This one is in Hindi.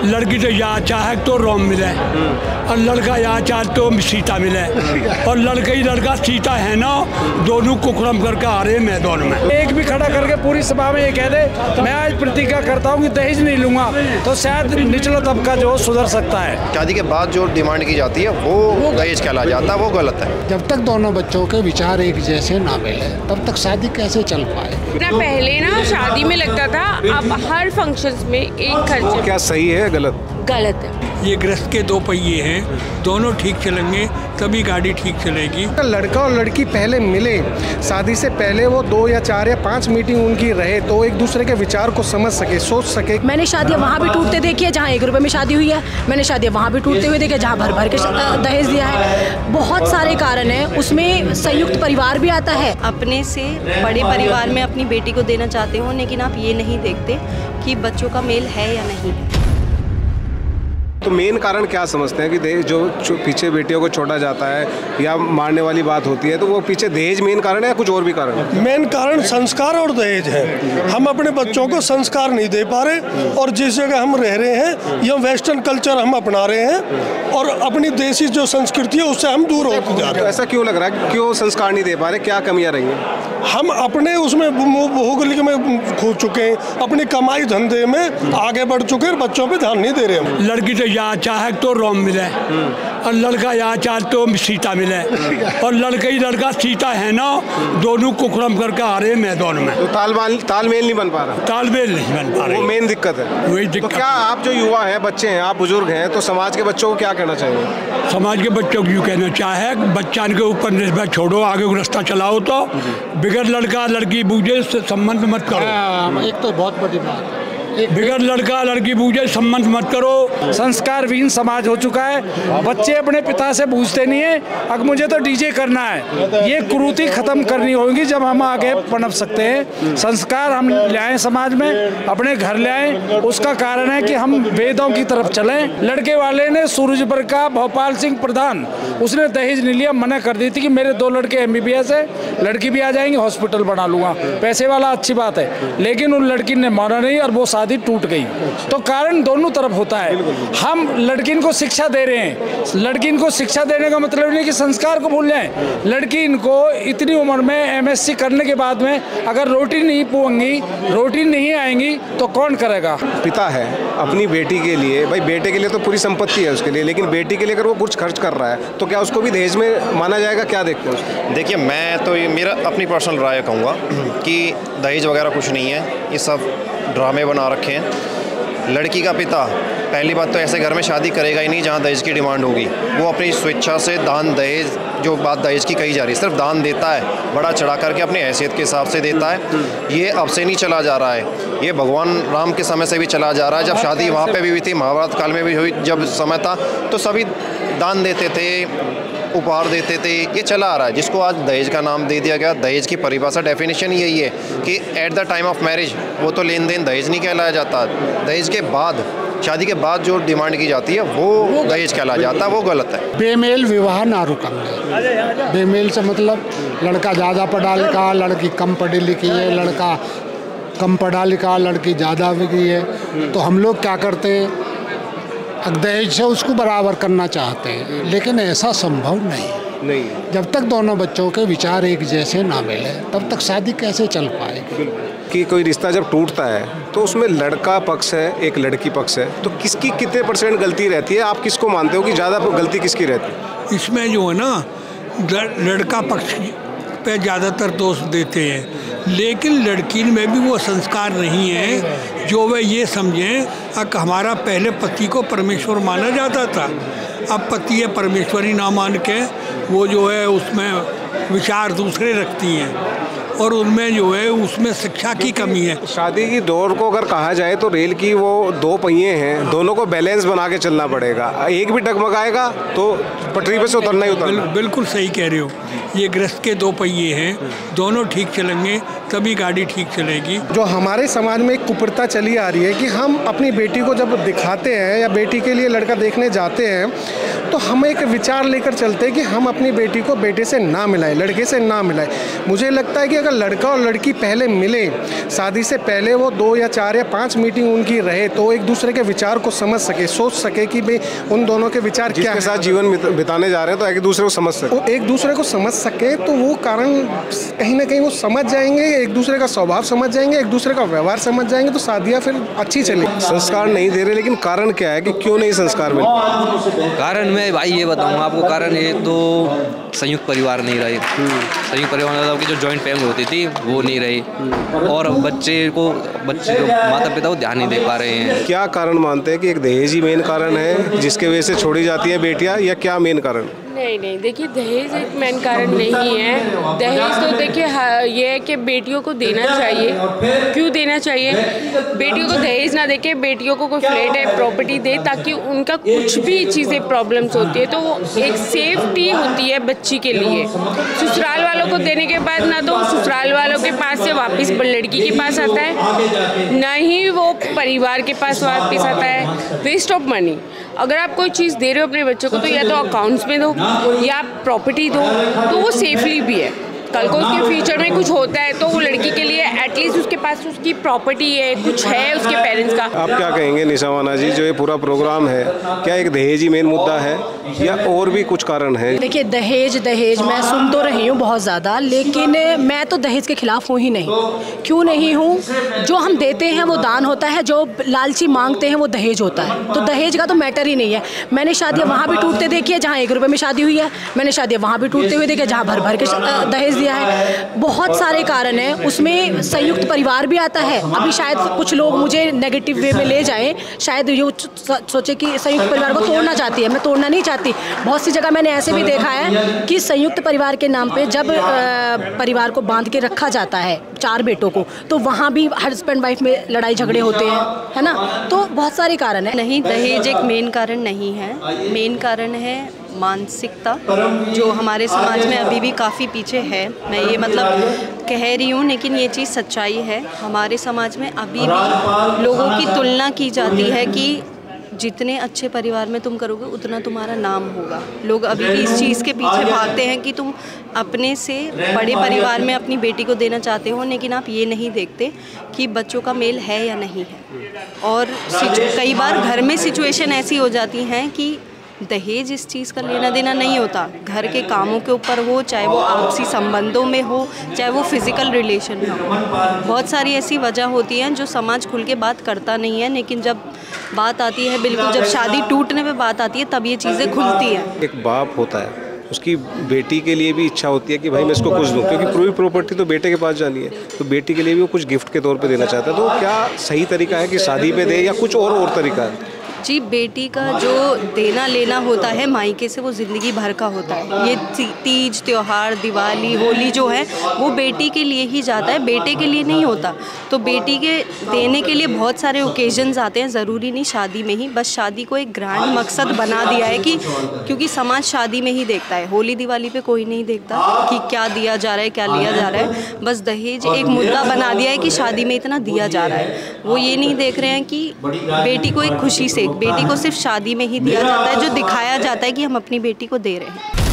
लड़की तो या चाहे तो रोम मिले और लड़का या चाहे तो सीता मिले और लड़का ही लड़का सीता है ना, दोनों कुकरम करके आ रहे मैदान में। एक भी खड़ा करके पूरी सभा में ये कह दे मैं आज प्रतिज्ञा करता हूँ कि दहेज नहीं लूंगा, तो शायद निचला तबका जो सुधर सकता है। शादी के बाद जो डिमांड की जाती है वो दहेज कहला जाता है, वो गलत है। जब तक दोनों बच्चों के विचार एक जैसे ना मिले तब तक शादी कैसे चल पाए। पहले ना शादी में लगता था, अब हर फंक्शंस में एक खर्चे। क्या सही है गलत? गलत है। ये ग्रस्त के दो पहिए हैं, दोनों ठीक चलेंगे तभी गाड़ी ठीक चलेगी। लड़का और लड़की पहले मिले, शादी से पहले वो 2 या 4 या 5 मीटिंग उनकी रहे तो एक दूसरे के विचार को समझ सके, सोच सके। मैंने शादियाँ वहाँ भी टूटते देखी है जहाँ 1 रुपए में शादी हुई है, मैंने शादियाँ वहाँ भी टूटते हुए देखे जहाँ भर भर के दहेज दिया है। बहुत सारे कारण हैं, उसमें संयुक्त परिवार भी आता है। अपने से बड़े परिवार में अपनी बेटी को देना चाहते हो, लेकिन आप ये नहीं देखते कि बच्चों का मेल है या नहीं है। तो मेन कारण क्या समझते हैं कि दहेज जो पीछे बेटियों को छोड़ा जाता है या मारने वाली बात होती है, तो वो पीछे दहेज मेन कारण है या कुछ और भी कारण है? मेन कारण संस्कार और दहेज है। हम अपने बच्चों को संस्कार नहीं दे पा रहे और जिस जगह हम रह रहे हैं यह वेस्टर्न कल्चर हम अपना रहे हैं और अपनी देसी जो संस्कृति है उससे हम दूर होते जा रहे हैं। तो ऐसा क्यों लग रहा है, क्यों संस्कार नहीं दे पा रहे, क्या कमियां रही हैं? हम अपने उसमें भौगोलिक में खो चुके हैं, अपनी कमाई धंधे में आगे बढ़ चुके हैं, बच्चों पे ध्यान नहीं दे रहे हम। लड़की तो या चाहे तो रोम मिले और लड़का या चाहे तो सीता मिले और लड़का ही लड़का सीता है ना, दोनों कुकरम करके आ रहे मैदान में। तो तालमेल नहीं बन पा रहा। तालमेल नहीं बन पा रहा, वो मेन दिक्कत है। वही दिक्कत। तो क्या आप जो युवा हैं, बच्चे हैं, आप बुजुर्ग हैं, तो समाज के बच्चों को क्या कहना चाहिए? समाज के बच्चों को यूँ कहना चाहे बच्चा के ऊपर निर्भर छोड़ो, आगे रास्ता चलाओ, तो बिगड़ लड़का लड़की बूझे संबंध मत करो। एक तो बहुत बड़ी बात है, बिगड़ लड़का लड़की बूझे संबंध मत करो। संस्कार विहीन समाज हो चुका है, बच्चे अपने पिता से पूछते नहीं है अब मुझे तो डीजे करना है। ये कुरीति खत्म करनी होगी जब हम आगे पनप सकते हैं। संस्कार हम लाएं समाज में, अपने घर ले आएं। उसका कारण है कि हम वेदों की तरफ चलें। लड़के वाले ने सूरजपुर का भोपाल सिंह प्रधान, उसने दहेज नहीं लिया, मना कर दी थी कि मेरे 2 लड़के MBBS है, लड़की भी आ जाएंगे, हॉस्पिटल बना लूंगा, पैसे वाला, अच्छी बात है। लेकिन उन लड़की ने माना नहीं और वो शादी टूट गई। तो कारण दोनों तरफ होता है। हम लड़की को शिक्षा दे रहे हैं, लड़की को शिक्षा देने का मतलब नहीं कि संस्कार को भूल जाएं। लड़की इनको इतनी उम्र में MSc करने के बाद में अगर रोटी नहीं पोंगी, रोटी नहीं आएंगी तो कौन करेगा? पिता है अपनी बेटी के लिए, भाई बेटे के लिए तो पूरी संपत्ति है उसके लिए, लेकिन बेटी के लिए अगर वो कुछ खर्च कर रहा है तो क्या उसको भी दहेज में माना जाएगा? क्या देखते हैं? देखिए, मैं तो ये मेरा अपनी पर्सनल राय कहूँगा कि दहेज वगैरह कुछ नहीं है, ये सब ड्रामे बना रखे हैं। लड़की का पिता पहली बात तो ऐसे घर में शादी करेगा ही नहीं जहाँ दहेज की डिमांड होगी। वो अपनी स्वेच्छा से दान दहेज, जो बात दहेज की कही जा रही है, सिर्फ दान देता है, बड़ा चढ़ा करके अपनी हैसियत के हिसाब से देता है। ये अब से नहीं चला जा रहा है, ये भगवान राम के समय से भी चला जा रहा है। जब शादी वहाँ पे भी हुई थी, महाभारत काल में भी हुई, जब समय था तो सभी दान देते थे, उपहार देते थे, ये चला आ रहा है। जिसको आज दहेज का नाम दे दिया गया, दहेज की परिभाषा डेफिनेशन यही है कि at the time of marriage वो तो लेन देन दहेज नहीं कहलाया जाता। दहेज के बाद, शादी के बाद जो डिमांड की जाती है वो दहेज कहलाया जाता है, वो गलत है। बेमेल विवाह ना रुकंगे। बेमेल से मतलब लड़का ज़्यादा पढ़ा लिखा, लड़की कम पढ़ी लिखी है, लड़का कम पढ़ा लिखा, लड़की ज़्यादा बिकी है, तो हम लोग क्या करते हैं, दहेज से उसको बराबर करना चाहते हैं, लेकिन ऐसा संभव नहीं। जब तक दोनों बच्चों के विचार एक जैसे ना मिले तब तक शादी कैसे चल पाएगी। कि कोई रिश्ता जब टूटता है तो उसमें लड़का पक्ष है, एक लड़की पक्ष है, तो किसकी कितने % गलती रहती है? आप किसको मानते हो कि ज़्यादा गलती किसकी रहती है? इसमें जो है ना, लड़का पक्ष पे ज़्यादातर दोष देते हैं, लेकिन लड़की में भी वो संस्कार नहीं है जो वे ये समझें कि हमारा पहले पति को परमेश्वर माना जाता था, अब पति है परमेश्वरी ना मान के वो जो है उसमें विचार दूसरे रखती हैं और उनमें जो है उसमें शिक्षा की कमी है। शादी की दौड़ को अगर कहा जाए तो रेल की वो 2 पहिए हैं, दोनों को बैलेंस बना के चलना पड़ेगा। एक भी डगमगाएगा तो पटरी पे से उतरना ही उतरना। बिल्कुल सही कह रहे हो, ये ग्रस्त के 2 पहिए हैं, दोनों ठीक चलेंगे तभी गाड़ी ठीक चलेगी। जो हमारे समाज में एक कुप्रथा चली आ रही है कि हम अपनी बेटी को जब दिखाते हैं या बेटी के लिए लड़का देखने जाते हैं तो हम एक विचार लेकर चलते हैं कि हम अपनी बेटी को बेटे से ना मिलाएं, लड़के से ना मिलाएं। मुझे लगता है कि अगर लड़का और लड़की पहले मिले, शादी से पहले वो 2 या 4 या 5 मीटिंग उनकी रहे तो एक दूसरे के विचार को समझ सके, सोच सके कि भाई उन दोनों के विचार क्या है। जिसके साथ जीवन बिताने जा रहे हैं तो एक दूसरे को समझ सके, वो एक दूसरे को समझ सके तो वो कारण कहीं ना कहीं वो समझ जाएंगे, एक दूसरे का स्वभाव समझ जाएंगे, एक दूसरे का व्यवहार समझ जाएंगे, तो शादियाँ फिर अच्छी चलेगी। संस्कार नहीं दे रहे, लेकिन कारण क्या है कि क्यों नहीं संस्कार मिल रहे? कारण मैं भाई ये बताऊंगा आपको, कारण ये तो संयुक्त परिवार नहीं रहे। संयुक्त परिवार मतलब कि जो जॉइंट फैमिली होती थी वो नहीं रही, और बच्चे जो माता पिता को ध्यान नहीं दे पा रहे हैं। क्या कारण मानते हैं कि एक दहेज ही मेन कारण है जिसके वजह से छोड़ी जाती है बेटियां, या क्या मेन कारण? नहीं, देखिए दहेज एक मेन कारण नहीं है। दहेज तो देखिए ये है कि बेटियों को देना चाहिए। क्यों देना चाहिए? बेटियों को दहेज ना देके बेटियों को कोई फ्लैट है, प्रॉपर्टी दे, ताकि उनका कुछ भी चीज़ें प्रॉब्लम्स होती है तो वो एक सेफ्टी होती है बच्ची के लिए। ससुराल वालों को देने के बाद ना तो ससुराल वालों के पास से वापस लड़की के पास आता है, ना ही वो परिवार के पास वापस आता है। Waste of money. अगर आप कोई चीज़ दे रहे हो अपने बच्चों को तो या तो अकाउंट्स में दो या प्रॉपर्टी दो, तो वो सेफली भी है। कल को उसके फ्यूचर में कुछ होता है तो वो लड़की के लिए एटलीस्ट उसके पास उसकी प्रॉपर्टी है, कुछ है उसके पेरेंट्स का। आप क्या कहेंगे निशा माना जी, जो ये पूरा प्रोग्राम है, क्या एक दहेज ही मेन मुद्दा है या और भी कुछ कारण है? देखिए दहेज मैं सुन तो रही हूँ बहुत ज़्यादा, लेकिन मैं तो दहेज के खिलाफ हूँ ही नहीं। क्यों नहीं हूँ? जो हम देते हैं वो दान होता है, जो लालची मांगते हैं वो दहेज होता है। तो दहेज का तो मैटर ही नहीं है। मैंने शादियाँ वहाँ भी टूटते देखी है जहाँ 1 रुपये में शादी हुई है, मैंने शादियाँ वहाँ भी टूटते हुए देखे जहाँ भर भर के दहेज दिया है। बहुत सारे कारण हैं, उसमें संयुक्त परिवार भी आता है। अभी शायद कुछ लोग मुझे नेगेटिव वे में ले जाएं, शायद ये सोचे कि संयुक्त परिवार को तोड़ना चाहती है। मैं तोड़ना नहीं चाहती। बहुत सी जगह मैंने ऐसे भी देखा है कि संयुक्त परिवार के नाम पे जब परिवार को बांध के रखा जाता है 4 बेटों को, तो वहाँ भी हस्बैंड वाइफ में लड़ाई झगड़े होते हैं, है ना। तो बहुत सारे कारण है। नहीं, दहेज एक मेन कारण नहीं है। मेन कारण है मानसिकता, जो हमारे समाज में अभी भी काफ़ी पीछे है। मैं ये मतलब कह रही हूँ, लेकिन ये चीज़ सच्चाई है। हमारे समाज में अभी भी लोगों की तुलना की जाती है कि जितने अच्छे परिवार में तुम करोगे उतना तुम्हारा नाम होगा। लोग अभी भी इस चीज़ के पीछे भागते हैं कि तुम अपने से बड़े परिवार में अपनी बेटी को देना चाहते हो, लेकिन आप ये नहीं देखते कि बच्चों का मेल है या नहीं है। और कई बार घर में सिचुएशन ऐसी हो जाती हैं कि दहेज इस चीज़ का लेना देना नहीं होता, घर के कामों के ऊपर हो, चाहे वो आपसी संबंधों में हो, चाहे वो फिज़िकल रिलेशन में हो। बहुत सारी ऐसी वजह होती हैं जो समाज खुल के बात करता नहीं है, लेकिन जब बात आती है, बिल्कुल जब शादी टूटने पे बात आती है, तब ये चीज़ें खुलती हैं। एक बाप होता है, उसकी बेटी के लिए भी इच्छा होती है कि भाई मैं इसको कुछ दूँ, क्योंकि पूरी प्रॉपर्टी तो बेटे के पास जानी है, तो बेटी के लिए भी वो कुछ गिफ्ट के तौर पे देना चाहता है। तो क्या सही तरीका है कि शादी पे दे या कुछ और तरीका है? जी, बेटी का जो देना लेना होता है मायके से, वो ज़िंदगी भर का होता है। ये तीज, त्योहार, दिवाली, होली जो है वो बेटी के लिए ही जाता है, बेटे के लिए नहीं होता। तो बेटी के देने के लिए बहुत सारे ओकेजन्स आते हैं, ज़रूरी नहीं शादी में ही। बस शादी को एक ग्रैंड मकसद बना दिया है कि क्योंकि समाज शादी में ही देखता है, होली दिवाली पे कोई नहीं देखता कि क्या दिया जा रहा है, क्या लिया जा रहा है। बस दहेज एक मुद्दा बना दिया है कि शादी में इतना दिया जा रहा है। वो ये नहीं देख रहे हैं कि बेटी को एक खुशी से, बेटी को सिर्फ शादी में ही दिया जाता है, जो दिखाया जाता है कि हम अपनी बेटी को दे रहे हैं।